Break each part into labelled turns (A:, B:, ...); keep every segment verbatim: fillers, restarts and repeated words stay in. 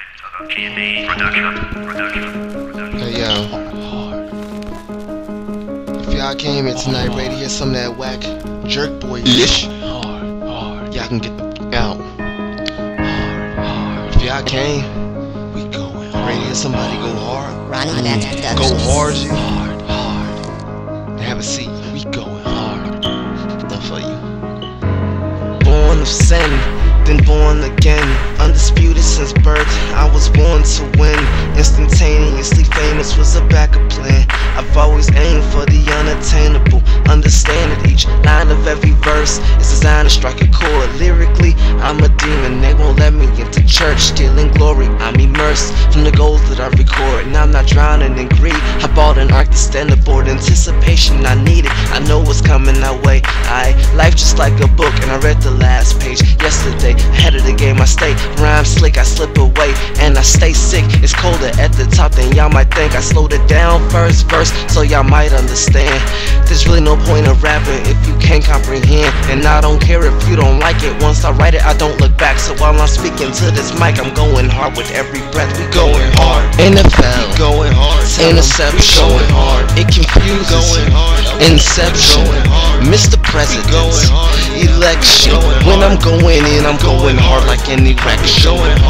A: Hey
B: yo, if y'all came here tonight ready to hear some of that whack jerk boy ish, y'all can get the f out. If y'all came ready to hear somebody go hard, go hard, G, then have a seat. We going hard. Stuff for you. Born of sin, then born again. Undisputed since birth, I was born to win. Instantaneously famous was a backup plan. I've always aimed for the unattainable. Understand that each line of every verse is designed to strike a chord. Lyrically, I'm a demon, they won't let me into church. Stealing glory, I'm immersed from the goals that I record. And I'm not drowning in greed, I bought an arc to stand aboard. Anticipation, I need it, I know what's coming our way. I life just like a book, and I read the last page yesterday. Ahead of the game, I stay rhyme slick, I slip away, and I stay sick. It's colder at the top than y'all might think. I slowed it down first verse, so y'all might understand. There's really no point of rapping if you can't comprehend. And I don't care if you don't like it. Once I write it, I don't look back. So while I'm speaking to this mic, I'm going hard with every breath. We going hard. N F L, we going hard. Interception, going hard. It confuses. Going hard. Inception, Mister President, election. When I'm going in, I'm going hard like an erection.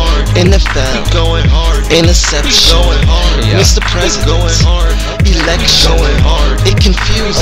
B: N F L, interception, Mister President, election. It confuses.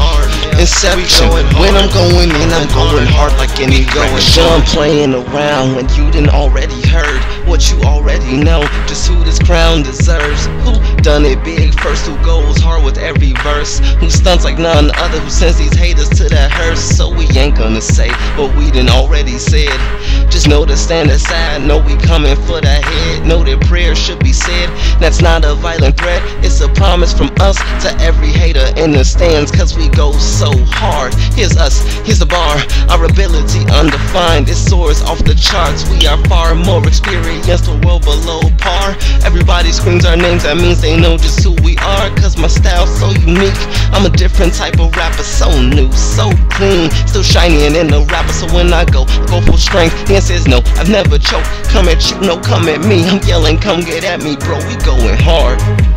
B: Inception, when I'm going in, I'm going hard like an erection. I'm playing around when you didn't already heard what you already know. Just who this crown deserves. Who done it big first? Who goes hard with every verse? Who stunts like none other? Who sends these haters to the hearse? So we ain't gonna say what we done already said. Just know to stand aside. Know we coming for the head. Know that prayer should be said. That's not a violent threat. It's a promise from us to every hater in the stands. Cause we go so hard. Here's us, here's the bar. Our ability undefined. It soars off the charts. We are far more experienced, the world below par. Everybody screams our names, that means they know just who we are. Cause my style's so unique. I'm a different type of rapper, so new, so clean, still shiny and in the rapper. So when I go, I go full strength. The answer is no, I've never choked. Come at you, no, come at me. I'm yelling, come get at me, bro. We going hard.